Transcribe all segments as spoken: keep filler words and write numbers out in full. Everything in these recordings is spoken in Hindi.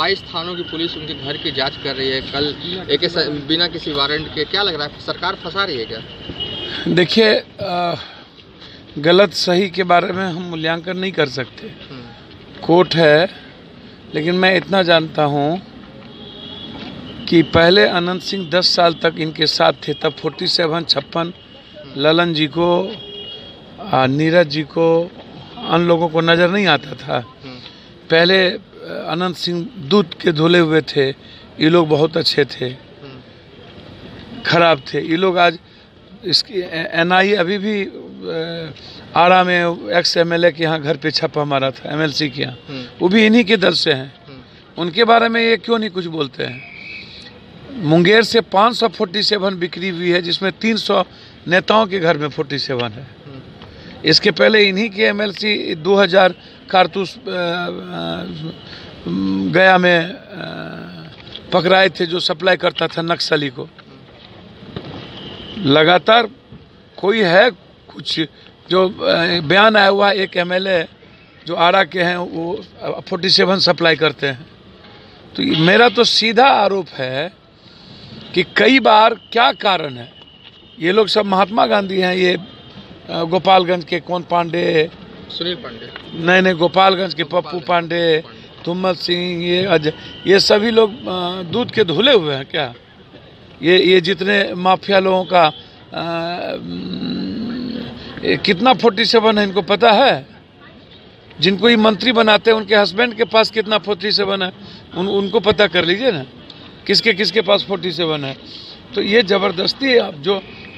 बाईस थानों की पुलिस उनके घर की जांच कर रही है कल एक बिना किसी वारंट के। क्या लग रहा है, सरकार फंसा रही है क्या? देखिए, गलत सही के बारे में हम मूल्यांकन नहीं कर सकते, कोर्ट है। लेकिन मैं इतना जानता हूं कि पहले अनंत सिंह दस साल तक इनके साथ थे, तब फोर्टी सेवन छप्पन ललन जी को, नीरज जी को, अन्य लोगों को नज़र नहीं आता था। पहले अनंत सिंह दूध के धुले हुए थे, ये लोग बहुत अच्छे थे, खराब थे ये लोग। आज इसकी एनआई अभी भी आरा में एक्स एमएलए के यहाँ घर पे छापा मारा था, एमएलसी के यहाँ, वो भी इन्हीं के दल से हैं। उनके बारे में ये क्यों नहीं कुछ बोलते हैं? मुंगेर से पाँच सौ सैंतालीस बिक्री हुई है, जिसमें तीन सौ नेताओं के घर में सैंतालीस है। इसके पहले इन्हीं के एमएलसी दो हज़ार कारतूस गया में पकड़ाए थे, जो सप्लाई करता था नक्सली को। लगातार कोई है कुछ जो बयान आया हुआ, एक एमएलए जो आरा के हैं वो सैंतालीस सप्लाई करते हैं। तो मेरा तो सीधा आरोप है कि कई बार क्या कारण है, ये लोग सब महात्मा गांधी हैं, ये गोपालगंज के कौन पांडे, सुनील पांडे, नहीं नहीं गोपालगंज के पप्पू पांडे, तुम्मत सिंह, ये अजय, ये सभी लोग दूध के धुले हुए हैं क्या? ये ये जितने माफिया लोगों का आ, कितना सैंतालीस है इनको पता है? जिनको ये मंत्री बनाते हैं उनके हस्बैंड के पास कितना सैंतालीस है, उन, उनको पता कर लीजिए ना, किसके किसके पास सैंतालीस है। तो ये ज़बरदस्ती आप जो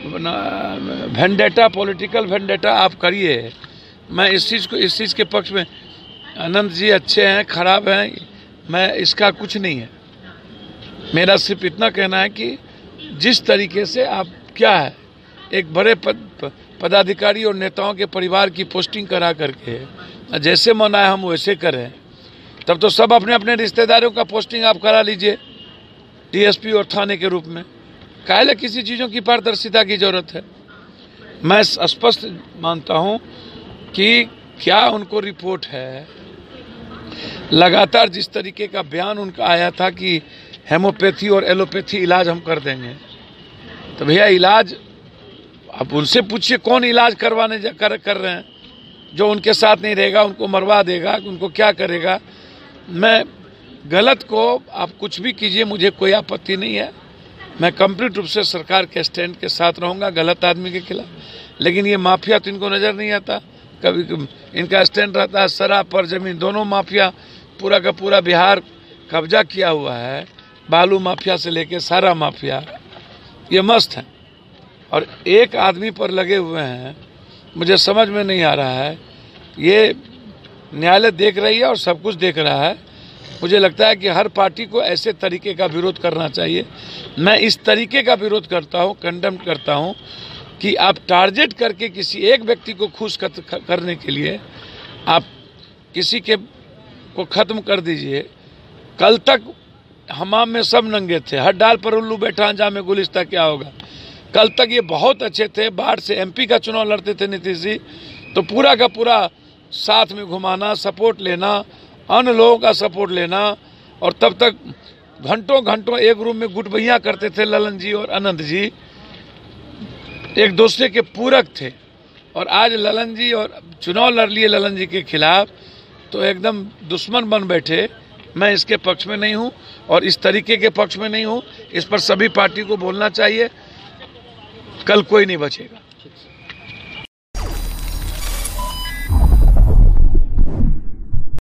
वेंडेटा, पॉलिटिकल वेंडेटा आप करिए। मैं इस चीज़ को इस चीज़ के पक्ष में, अनंत जी अच्छे हैं खराब हैं, मैं इसका कुछ नहीं है। मेरा सिर्फ इतना कहना है कि जिस तरीके से आप क्या है, एक बड़े पद, पदाधिकारी और नेताओं के परिवार की पोस्टिंग करा करके जैसे मन आए हम वैसे करें, तब तो सब अपने अपने रिश्तेदारों का पोस्टिंग आप करा लीजिए डीएसपी और थाने के रूप में। काहे किसी चीज़ों की पारदर्शिता की जरूरत है? मैं स्पष्ट मानता हूं कि क्या उनको रिपोर्ट है। लगातार जिस तरीके का बयान उनका आया था कि हेमोपैथी और एलोपैथी इलाज हम कर देंगे, तो भैया इलाज अब उनसे पूछिए कौन इलाज करवाने कर, कर रहे हैं? जो उनके साथ नहीं रहेगा उनको मरवा देगा, उनको क्या करेगा? मैं गलत को आप कुछ भी कीजिए, मुझे कोई आपत्ति नहीं है। मैं कंप्लीट रूप से सरकार के स्टैंड के साथ रहूँगा गलत आदमी के खिलाफ। लेकिन ये माफिया तो इनको नज़र नहीं आता। कभी इनका स्टैंड रहता है शराब पर जमीन, दोनों माफिया पूरा का पूरा बिहार कब्जा किया हुआ है, बालू माफिया से लेके सारा माफिया, ये मस्त है। और एक आदमी पर लगे हुए हैं, मुझे समझ में नहीं आ रहा है। ये न्यायालय देख रही है और सब कुछ देख रहा है। मुझे लगता है कि हर पार्टी को ऐसे तरीके का विरोध करना चाहिए। मैं इस तरीके का विरोध करता हूं, कंडेम करता हूं कि आप टारगेट करके किसी एक व्यक्ति को खुश करने के लिए आप किसी के को ख़त्म कर दीजिए। कल तक हमाम में सब नंगे थे, हर डाल पर उल्लू बैठा अंजाम में गुलिस्ता क्या होगा। कल तक ये बहुत अच्छे थे, बाढ़ से एमपी का चुनाव लड़ते थे नीतीश जी, तो पूरा का पूरा साथ में घुमाना, सपोर्ट लेना, अन्य लोगों का सपोर्ट लेना, और तब तक घंटों घंटों एक रूम में गुटबैया करते थे ललन जी और अनंत जी, एक दूसरे के पूरक थे। और आज ललन जी और चुनाव लड़ लिए ललन जी के खिलाफ, तो एकदम दुश्मन बन बैठे। मैं इसके पक्ष में नहीं हूं और इस तरीके के पक्ष में नहीं हूं। इस पर सभी पार्टी को बोलना चाहिए, कल कोई नहीं बचेगा।